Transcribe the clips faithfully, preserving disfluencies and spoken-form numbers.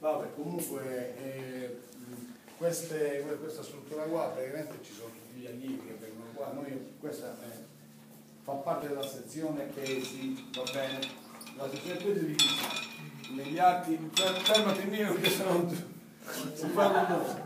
Vabbè, comunque eh, queste, questa struttura qua praticamente ci sono tutti gli allievi che vengono qua. Noi, questa eh, fa parte della sezione tesi, va bene? La sezione tesi di chi? Negli atti, fermati mio che se no si fanno dopo.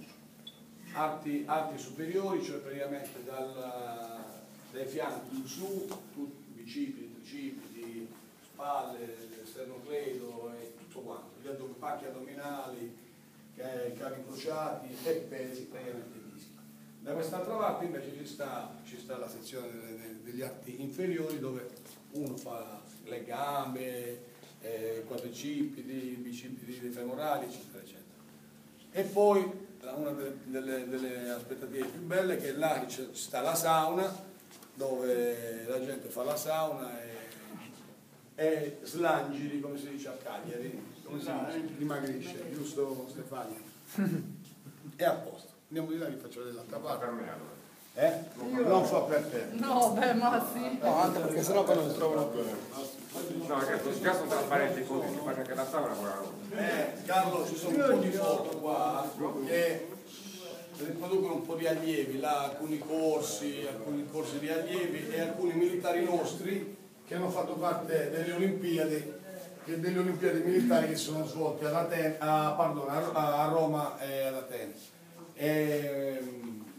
Arti, arti superiori, cioè praticamente dal, dai fianchi in su, bicipiti, tricipiti, spalle, sternocleido e tutto quanto, gli pacchi addominali, cavi incrociati e pesi, praticamente dischi. Da quest'altra parte invece ci sta, ci sta la sezione degli arti inferiori dove uno fa le gambe, eh, quadricipiti, bicipiti femorali, eccetera, eccetera. E poi una delle, delle, delle aspettative più belle è che là ci sta la sauna, dove la gente fa la sauna e, e slangiri, come si dice a Cagliari, come si dice, dimagrisce, giusto Stefania? È a posto. Andiamo di là che faccio dell'altra parte. Eh? Io non fa per te. No, beh, ma sì. No, anche perché sennò poi non si trovano più. No, perché già sono trasparenti così, si fa anche la sauna qua. Eh, Carlo, ci sono un po' di foto qua che riproducono un po' di allievi, là alcuni corsi, alcuni corsi di allievi e alcuni militari nostri che hanno fatto parte delle Olimpiadi, delle Olimpiadi militari che sono svolte ad Atene, a, pardon, a Roma e ad Atene. E,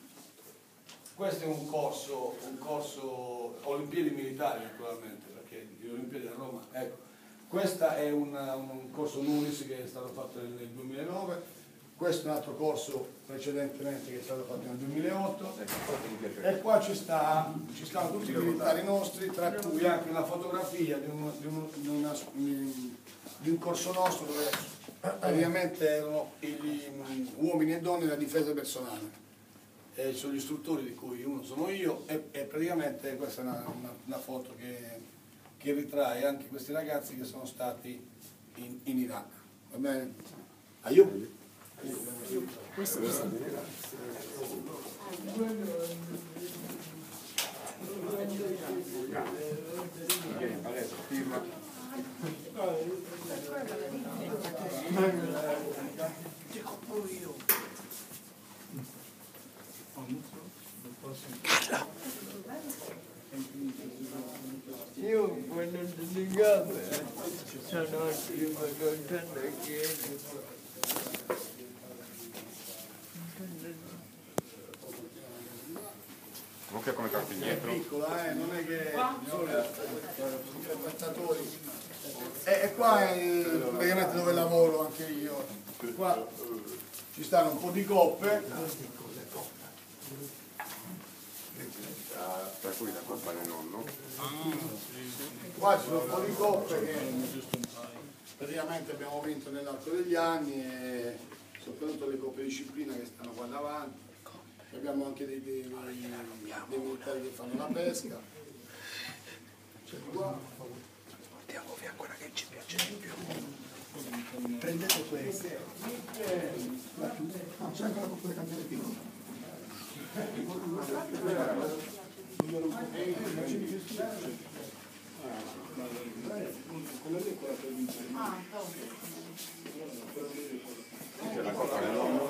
questo è un corso, un corso Olimpiadi militari naturalmente, perché le Olimpiadi a Roma, ecco. Questo è un, un corso NULIS che è stato fatto nel, nel duemilanove, questo è un altro corso precedentemente che è stato fatto nel duemilaotto e qua ci, sta, ci stanno tutti i militari nostri, tra cui anche una fotografia di un, di un, di una, di un corso nostro dove praticamente erano gli uomini e donne della difesa personale. E sono gli istruttori di cui uno sono io e, e praticamente questa è una, una, una foto che, che ritrae anche questi ragazzi che sono stati in, in Iraq. Va bene? Aiuto? Questo è Carlo! Io quando sono in gambe sono anche contento che Comunque come torti indietro. È piccola, eh? Non è che sono i spettatori. E, e qua è praticamente dove lavoro anche io. Qua ci stanno un po' di coppe. Tra cui la coppa del nonno. Qua ci sono un po' di coppe che praticamente abbiamo vinto nell'arco degli anni e soprattutto le coppe disciplina che stanno qua davanti. Abbiamo anche dei, dei, dei, dei militari che fanno la pesca. C'è qua. andiamo via quella che ci piace di più. Prendete questo. No, c'è ancora qualcosa da cambiare più. C'è la coppa del nonno.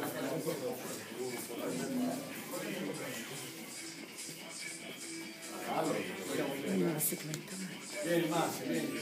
Vieni Massimo, vieni.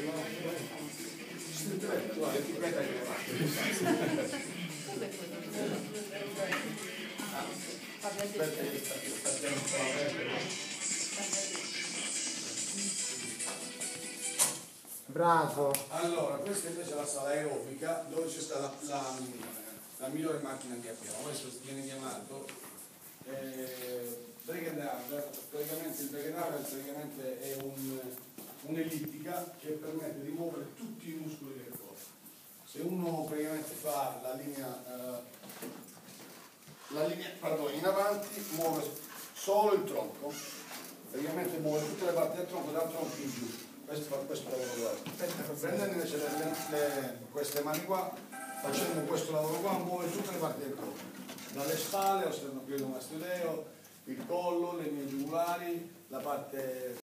Bravo. Allora, questa invece è la sala aerobica dove c'è stata la, la, la migliore macchina che abbiamo. Questo viene chiamato eh, Bregendader. Praticamente il Bregendader praticamente è un, un'ellittica che permette di muovere tutti i muscoli del corpo. Se uno praticamente fa la linea, eh, la linea pardon, in avanti, muove solo il tronco, praticamente muove tutte le parti del tronco, dal tronco in giù. Questo, questo lavoro qua. Prendendo invece le, le, le, queste mani qua, facendo questo lavoro qua, muove tutte le parti del corpo, dalle spalle, lo sternocleido mastodeo, il collo, le linee giugulari, la parte